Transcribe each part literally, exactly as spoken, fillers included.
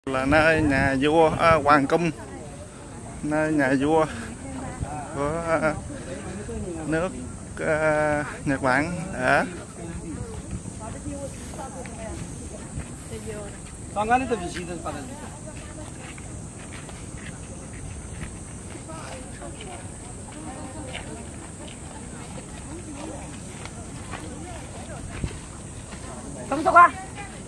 Là nơi nhà vua à, hoàng cung, nơi nhà vua của à, nước à, Nhật Bản ở. Tông cho qua.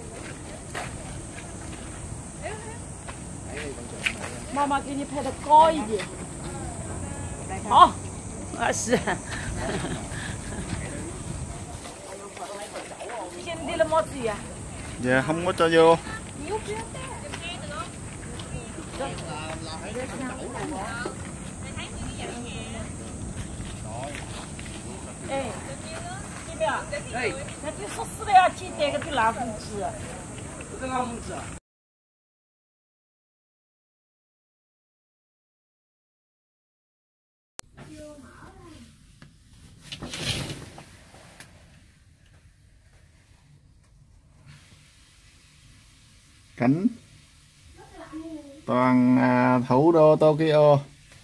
Mama给你拍的高一点。好，啊是。现在了帽子呀？ Dạ không có cho vô. Ê, chị Biểu,那就说死了要去带个给拉风吃。这拉风吃。 Cảnh toàn à, thủ đô Tokyo.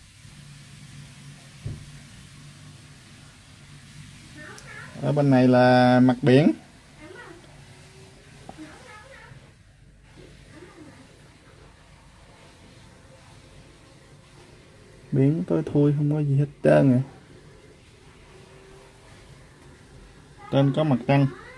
Ở bên này là mặt biển. Biển tối thui không có gì hết trơn à. Trên có mặt trăng.